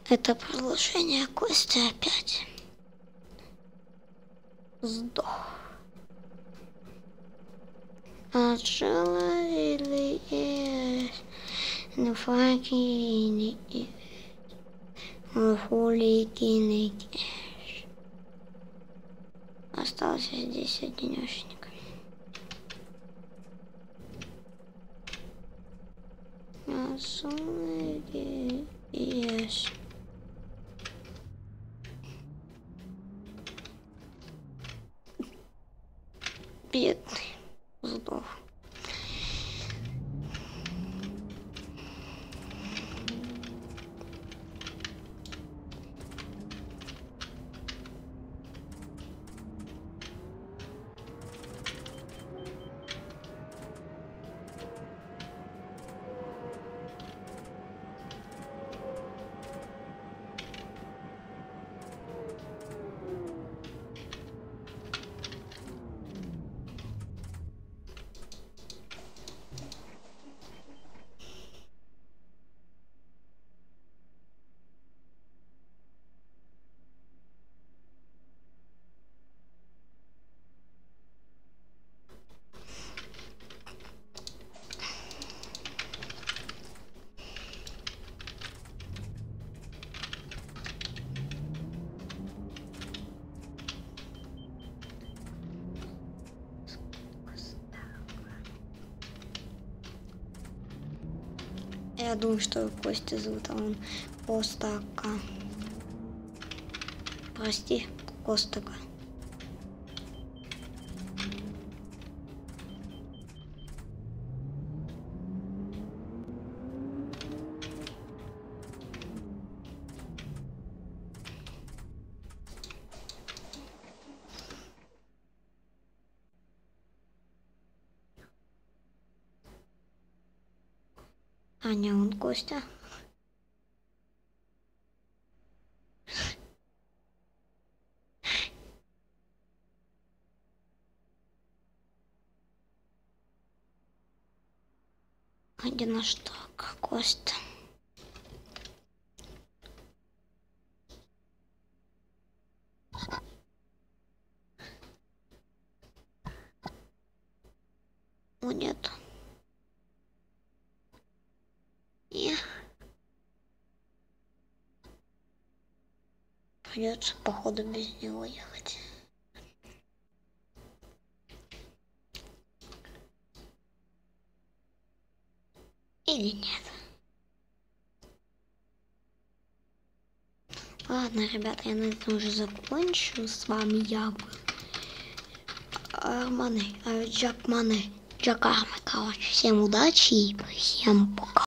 Это продолжение Кости опять. Сдох. Отжила или есть? Ну факи не есть. Хулики не кеш. Остался здесь одинешник. Отжила есть. Бедный. Сдох. Я думаю, что Костя зовут, а он Костака. Прости, Костака. А не он Костя. Где наш так, Костя? О, нет. Придется, походу, без него ехать. Или нет? Ладно, ребята, я на этом уже закончу. С вами я был Джак Армы. Короче, всем удачи и всем пока.